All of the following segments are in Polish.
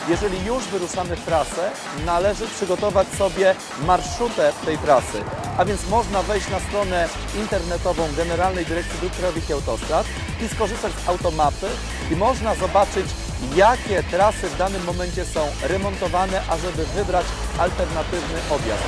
Jeżeli już wyruszamy w trasę, należy przygotować sobie marszrutę tej trasy, a więc można wejść na stronę internetową Generalnej Dyrekcji Dróg Krajowych i Autostrad i skorzystać z automapy i można zobaczyć, jakie trasy w danym momencie są remontowane, ażeby wybrać alternatywny odjazd.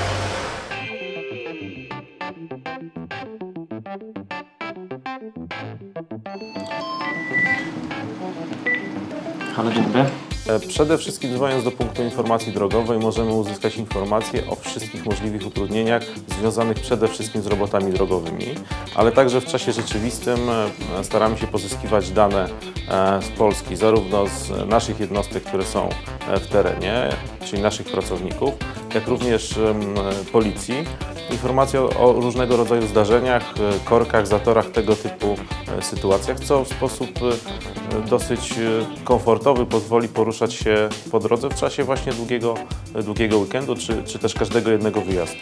Halo, dzień dobry. Przede wszystkim dzwoniąc do punktu informacji drogowej możemy uzyskać informacje o wszystkich możliwych utrudnieniach związanych przede wszystkim z robotami drogowymi, ale także w czasie rzeczywistym staramy się pozyskiwać dane z Polski, zarówno z naszych jednostek, które są w terenie, czyli naszych pracowników, jak również policji. Informacje o różnego rodzaju zdarzeniach, korkach, zatorach, tego typu sytuacjach, co w sposób dosyć komfortowy pozwoli poruszać się po drodze w czasie właśnie długiego weekendu, czy też każdego jednego wyjazdu.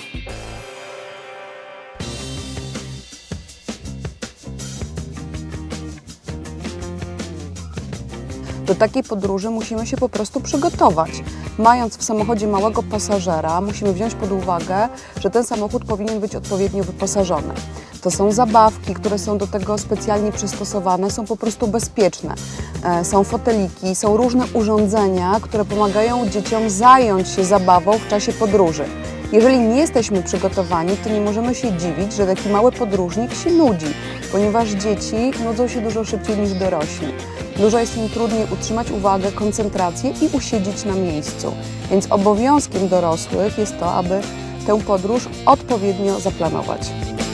Do takiej podróży musimy się po prostu przygotować. Mając w samochodzie małego pasażera, musimy wziąć pod uwagę, że ten samochód powinien być odpowiednio wyposażony. To są zabawki, które są do tego specjalnie przystosowane, są po prostu bezpieczne. Są foteliki, są różne urządzenia, które pomagają dzieciom zająć się zabawą w czasie podróży. Jeżeli nie jesteśmy przygotowani, to nie możemy się dziwić, że taki mały podróżnik się nudzi, ponieważ dzieci nudzą się dużo szybciej niż dorośli. Dużo jest im trudniej utrzymać uwagę, koncentrację i usiedzieć na miejscu. Więc obowiązkiem dorosłych jest to, aby tę podróż odpowiednio zaplanować.